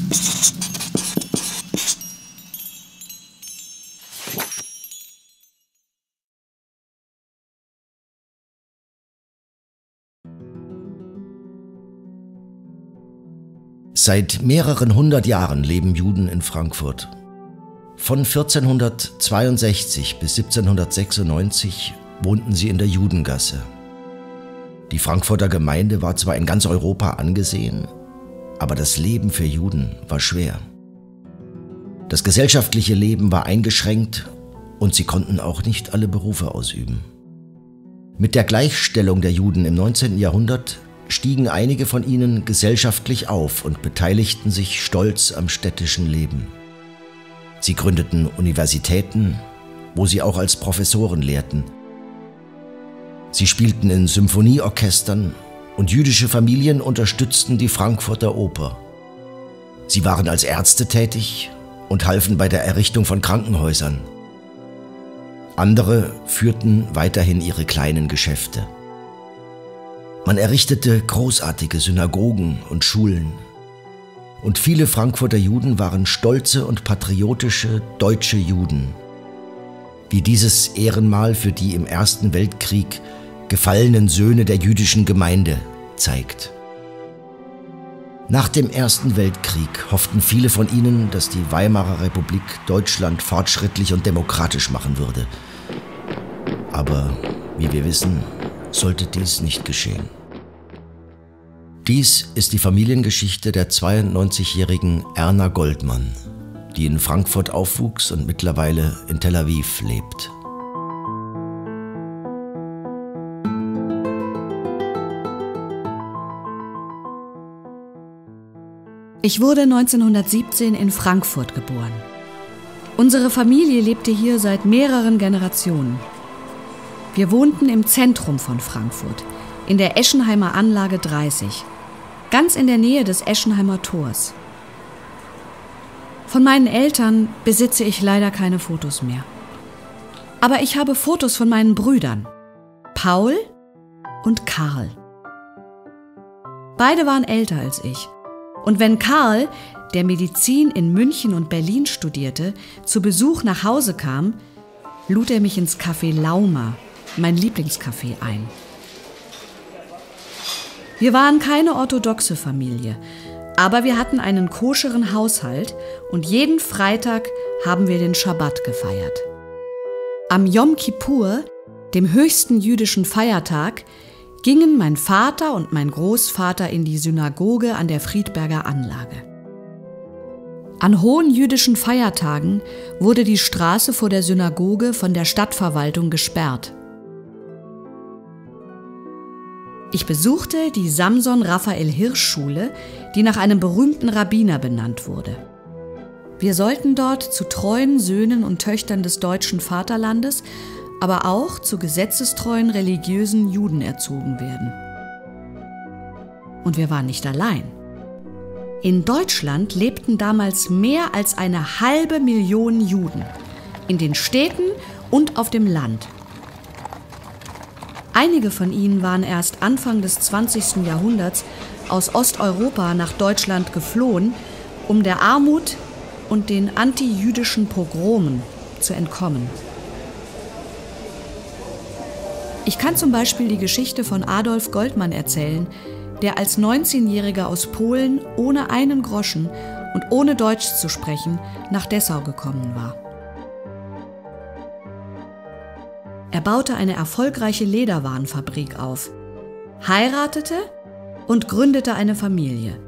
Seit mehreren hundert Jahren leben Juden in Frankfurt. Von 1462 bis 1796 wohnten sie in der Judengasse. Die Frankfurter Gemeinde war zwar in ganz Europa angesehen, aber das Leben für Juden war schwer. Das gesellschaftliche Leben war eingeschränkt und sie konnten auch nicht alle Berufe ausüben. Mit der Gleichstellung der Juden im 19. Jahrhundert stiegen einige von ihnen gesellschaftlich auf und beteiligten sich stolz am städtischen Leben. Sie gründeten Universitäten, wo sie auch als Professoren lehrten. Sie spielten in Symphonieorchestern und jüdische Familien unterstützten die Frankfurter Oper. Sie waren als Ärzte tätig und halfen bei der Errichtung von Krankenhäusern. Andere führten weiterhin ihre kleinen Geschäfte. Man errichtete großartige Synagogen und Schulen. Und viele Frankfurter Juden waren stolze und patriotische deutsche Juden, wie dieses Ehrenmal für die im Ersten Weltkrieg gefallenen Söhne der jüdischen Gemeinde zeigt. Nach dem Ersten Weltkrieg hofften viele von ihnen, dass die Weimarer Republik Deutschland fortschrittlich und demokratisch machen würde. Aber wie wir wissen, sollte dies nicht geschehen. Dies ist die Familiengeschichte der 92-jährigen Erna Goldmann, die in Frankfurt aufwuchs und mittlerweile in Tel Aviv lebt. Ich wurde 1917 in Frankfurt geboren. Unsere Familie lebte hier seit mehreren Generationen. Wir wohnten im Zentrum von Frankfurt, in der Eschenheimer Anlage 30, ganz in der Nähe des Eschenheimer Tors. Von meinen Eltern besitze ich leider keine Fotos mehr. Aber ich habe Fotos von meinen Brüdern, Paul und Karl. Beide waren älter als ich. Und wenn Karl, der Medizin in München und Berlin studierte, zu Besuch nach Hause kam, lud er mich ins Café Lauma, mein Lieblingscafé, ein. Wir waren keine orthodoxe Familie, aber wir hatten einen koscheren Haushalt und jeden Freitag haben wir den Schabbat gefeiert. Am Yom Kippur, dem höchsten jüdischen Feiertag, gingen mein Vater und mein Großvater in die Synagoge an der Friedberger Anlage. An hohen jüdischen Feiertagen wurde die Straße vor der Synagoge von der Stadtverwaltung gesperrt. Ich besuchte die Samson-Raphael-Hirsch-Schule, die nach einem berühmten Rabbiner benannt wurde. Wir sollten dort zu treuen Söhnen und Töchtern des deutschen Vaterlandes, aber auch zu gesetzestreuen religiösen Juden erzogen werden. Und wir waren nicht allein. In Deutschland lebten damals mehr als 500.000 Juden, in den Städten und auf dem Land. Einige von ihnen waren erst Anfang des 20. Jahrhunderts aus Osteuropa nach Deutschland geflohen, um der Armut und den antijüdischen Pogromen zu entkommen. Ich kann zum Beispiel die Geschichte von Adolf Goldmann erzählen, der als 19-Jähriger aus Polen ohne einen Groschen und ohne Deutsch zu sprechen nach Dessau gekommen war. Er baute eine erfolgreiche Lederwarenfabrik auf, heiratete und gründete eine Familie.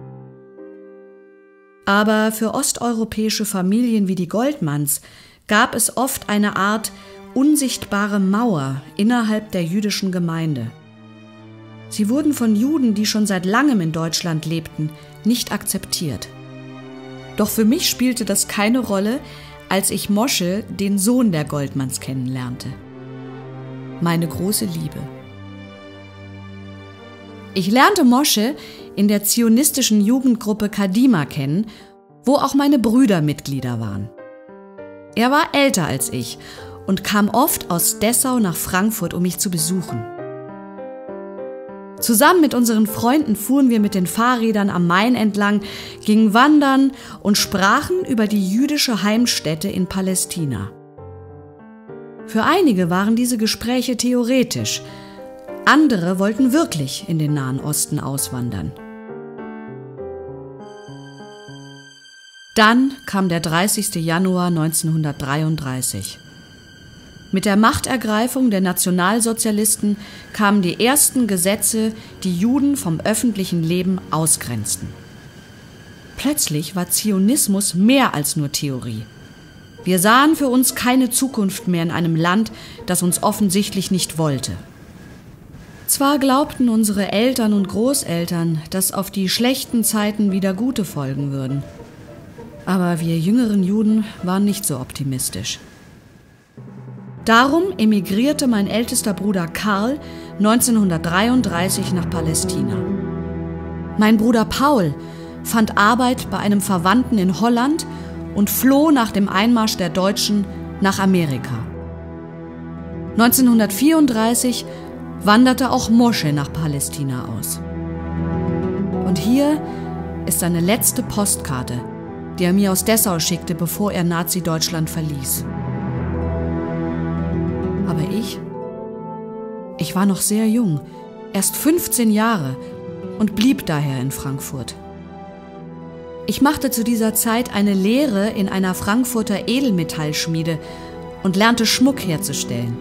Aber für osteuropäische Familien wie die Goldmanns gab es oft eine Art unsichtbare Mauer innerhalb der jüdischen Gemeinde. Sie wurden von Juden, die schon seit langem in Deutschland lebten, nicht akzeptiert. Doch für mich spielte das keine Rolle, als ich Moshe, den Sohn der Goldmanns, kennenlernte. Meine große Liebe. Ich lernte Moshe in der zionistischen Jugendgruppe Kadima kennen, wo auch meine Brüder Mitglieder waren. Er war älter als ich und kam oft aus Dessau nach Frankfurt, um mich zu besuchen. Zusammen mit unseren Freunden fuhren wir mit den Fahrrädern am Main entlang, gingen wandern und sprachen über die jüdische Heimstätte in Palästina. Für einige waren diese Gespräche theoretisch, andere wollten wirklich in den Nahen Osten auswandern. Dann kam der 30. Januar 1933. Mit der Machtergreifung der Nationalsozialisten kamen die ersten Gesetze, die Juden vom öffentlichen Leben ausgrenzten. Plötzlich war Zionismus mehr als nur Theorie. Wir sahen für uns keine Zukunft mehr in einem Land, das uns offensichtlich nicht wollte. Zwar glaubten unsere Eltern und Großeltern, dass auf die schlechten Zeiten wieder gute folgen würden, aber wir jüngeren Juden waren nicht so optimistisch. Darum emigrierte mein ältester Bruder Karl 1933 nach Palästina. Mein Bruder Paul fand Arbeit bei einem Verwandten in Holland und floh nach dem Einmarsch der Deutschen nach Amerika. 1934 wanderte auch Moshe nach Palästina aus. Und hier ist seine letzte Postkarte, die er mir aus Dessau schickte, bevor er Nazi-Deutschland verließ. Aber ich war noch sehr jung, erst 15 Jahre und blieb daher in Frankfurt. Ich machte zu dieser Zeit eine Lehre in einer Frankfurter Edelmetallschmiede und lernte Schmuck herzustellen.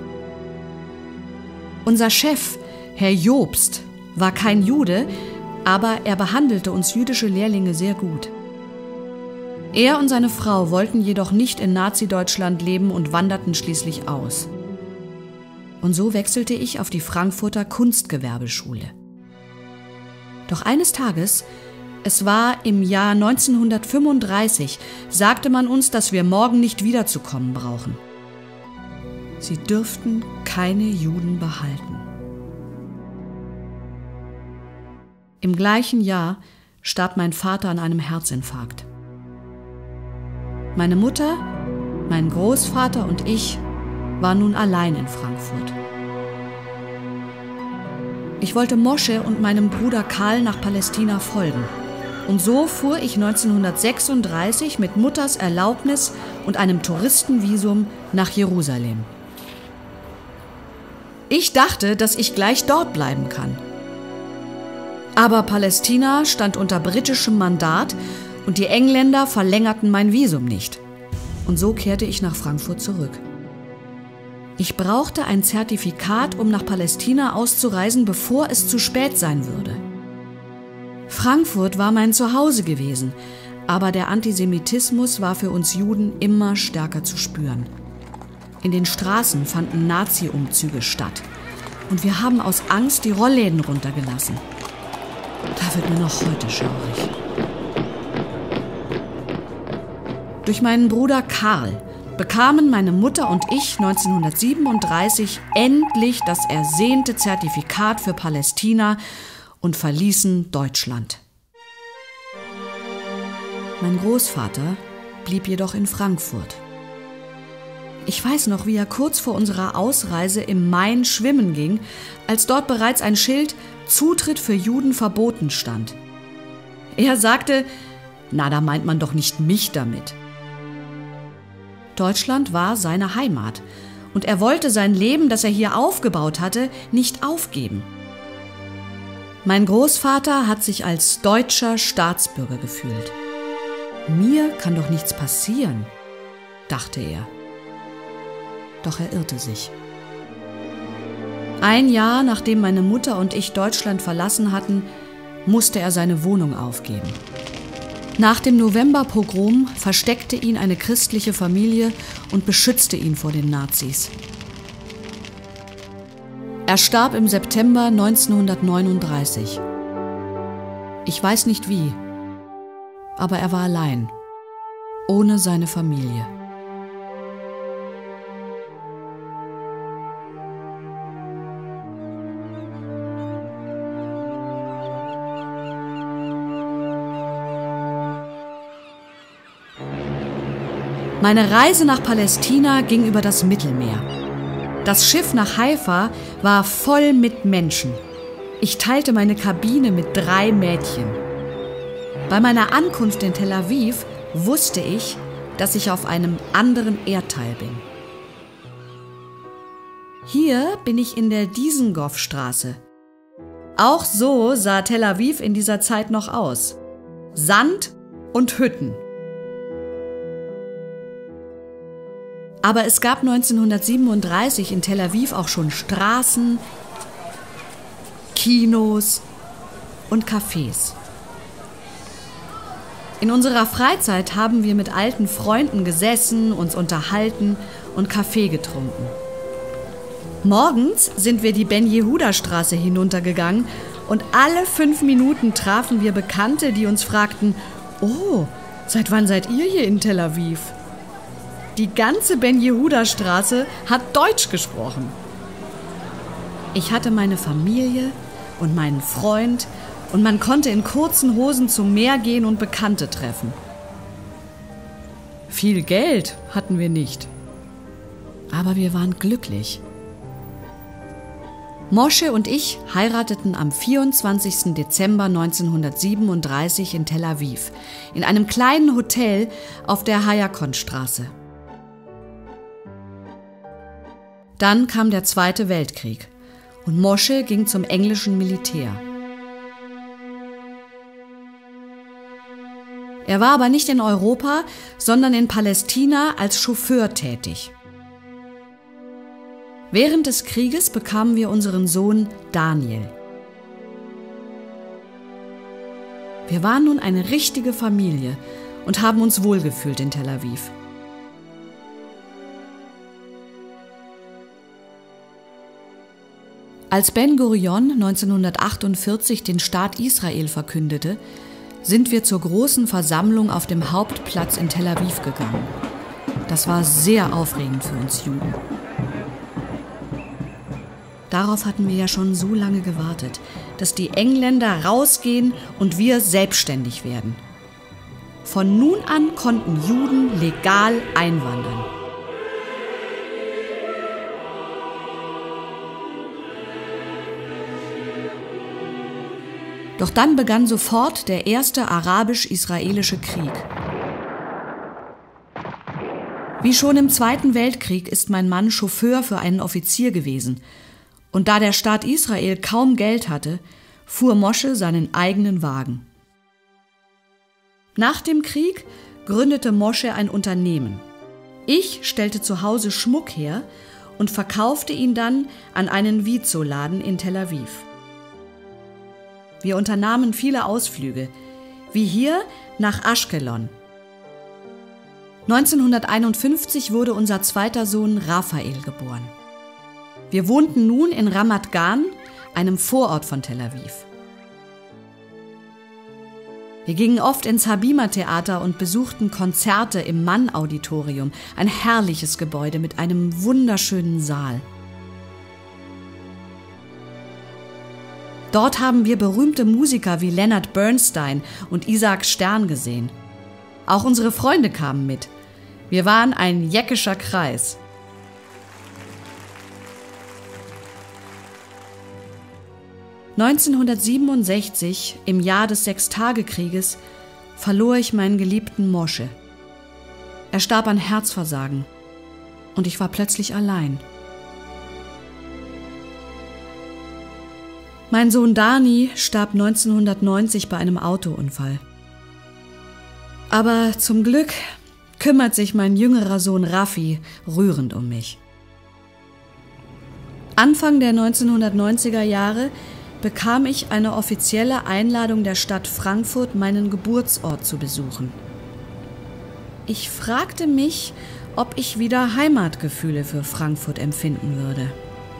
Unser Chef, Herr Jobst, war kein Jude, aber er behandelte uns jüdische Lehrlinge sehr gut. Er und seine Frau wollten jedoch nicht in Nazi-Deutschland leben und wanderten schließlich aus. Und so wechselte ich auf die Frankfurter Kunstgewerbeschule. Doch eines Tages, es war im Jahr 1935, sagte man uns, dass wir morgen nicht wiederzukommen brauchen. Sie dürften keine Juden behalten. Im gleichen Jahr starb mein Vater an einem Herzinfarkt. Meine Mutter, mein Großvater und ich waren nun allein in Frankfurt. Ich wollte Moshe und meinem Bruder Karl nach Palästina folgen. Und so fuhr ich 1936 mit Mutters Erlaubnis und einem Touristenvisum nach Jerusalem. Ich dachte, dass ich gleich dort bleiben kann. Aber Palästina stand unter britischem Mandat und die Engländer verlängerten mein Visum nicht. Und so kehrte ich nach Frankfurt zurück. Ich brauchte ein Zertifikat, um nach Palästina auszureisen, bevor es zu spät sein würde. Frankfurt war mein Zuhause gewesen, aber der Antisemitismus war für uns Juden immer stärker zu spüren. In den Straßen fanden Nazi-Umzüge statt und wir haben aus Angst die Rollläden runtergelassen. Da wird mir noch heute schaurig. Durch meinen Bruder Karl bekamen meine Mutter und ich 1937 endlich das ersehnte Zertifikat für Palästina und verließen Deutschland. Mein Großvater blieb jedoch in Frankfurt. Ich weiß noch, wie er kurz vor unserer Ausreise im Main schwimmen ging, als dort bereits ein Schild »Zutritt für Juden verboten« stand. Er sagte, na, da meint man doch nicht mich damit. Deutschland war seine Heimat und er wollte sein Leben, das er hier aufgebaut hatte, nicht aufgeben. Mein Großvater hat sich als deutscher Staatsbürger gefühlt. Mir kann doch nichts passieren, dachte er. Doch er irrte sich. Ein Jahr nachdem meine Mutter und ich Deutschland verlassen hatten, musste er seine Wohnung aufgeben. Nach dem Novemberpogrom versteckte ihn eine christliche Familie und beschützte ihn vor den Nazis. Er starb im September 1939. Ich weiß nicht wie, aber er war allein, ohne seine Familie. Meine Reise nach Palästina ging über das Mittelmeer. Das Schiff nach Haifa war voll mit Menschen. Ich teilte meine Kabine mit 3 Mädchen. Bei meiner Ankunft in Tel Aviv wusste ich, dass ich auf einem anderen Erdteil bin. Hier bin ich in der Dizengoff-Straße. Auch so sah Tel Aviv in dieser Zeit noch aus. Sand und Hütten. Aber es gab 1937 in Tel Aviv auch schon Straßen, Kinos und Cafés. In unserer Freizeit haben wir mit alten Freunden gesessen, uns unterhalten und Kaffee getrunken. Morgens sind wir die Ben-Jehuda-Straße hinuntergegangen und alle 5 Minuten trafen wir Bekannte, die uns fragten: Oh, seit wann seid ihr hier in Tel Aviv? Die ganze Ben-Jehuda-Straße hat Deutsch gesprochen. Ich hatte meine Familie und meinen Freund und man konnte in kurzen Hosen zum Meer gehen und Bekannte treffen. Viel Geld hatten wir nicht, aber wir waren glücklich. Moshe und ich heirateten am 24. Dezember 1937 in Tel Aviv, in einem kleinen Hotel auf der Hayakon-Straße. Dann kam der Zweite Weltkrieg und Moshe ging zum englischen Militär. Er war aber nicht in Europa, sondern in Palästina als Chauffeur tätig. Während des Krieges bekamen wir unseren Sohn Daniel. Wir waren nun eine richtige Familie und haben uns wohlgefühlt in Tel Aviv. Als Ben-Gurion 1948 den Staat Israel verkündete, sind wir zur großen Versammlung auf dem Hauptplatz in Tel Aviv gegangen. Das war sehr aufregend für uns Juden. Darauf hatten wir ja schon so lange gewartet, dass die Engländer rausgehen und wir selbstständig werden. Von nun an konnten Juden legal einwandern. Doch dann begann sofort der erste arabisch-israelische Krieg. Wie schon im Zweiten Weltkrieg ist mein Mann Chauffeur für einen Offizier gewesen. Und da der Staat Israel kaum Geld hatte, fuhr Moshe seinen eigenen Wagen. Nach dem Krieg gründete Moshe ein Unternehmen. Ich stellte zu Hause Schmuck her und verkaufte ihn dann an einen Vizo-Laden in Tel Aviv. Wir unternahmen viele Ausflüge, wie hier nach Ashkelon. 1951 wurde unser zweiter Sohn Raphael geboren. Wir wohnten nun in Ramat Gan, einem Vorort von Tel Aviv. Wir gingen oft ins Habima-Theater und besuchten Konzerte im Mann-Auditorium, ein herrliches Gebäude mit einem wunderschönen Saal. Dort haben wir berühmte Musiker wie Leonard Bernstein und Isaac Stern gesehen. Auch unsere Freunde kamen mit. Wir waren ein jäckischer Kreis. (1967), im Jahr des Sechstagekrieges, verlor ich meinen geliebten Moshe. Er starb an Herzversagen und ich war plötzlich allein. Mein Sohn Dani starb 1990 bei einem Autounfall. Aber zum Glück kümmert sich mein jüngerer Sohn Raffi rührend um mich. Anfang der 1990er Jahre bekam ich eine offizielle Einladung der Stadt Frankfurt, meinen Geburtsort zu besuchen. Ich fragte mich, ob ich wieder Heimatgefühle für Frankfurt empfinden würde.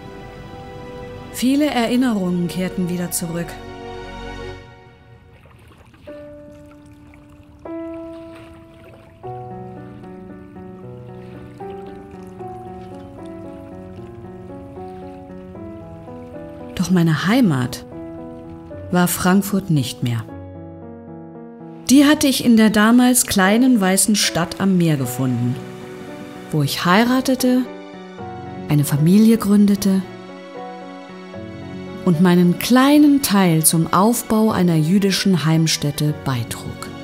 Viele Erinnerungen kehrten wieder zurück. Doch meine Heimat war Frankfurt nicht mehr. Die hatte ich in der damals kleinen weißen Stadt am Meer gefunden, wo ich heiratete, eine Familie gründete und meinen kleinen Teil zum Aufbau einer jüdischen Heimstätte beitrug.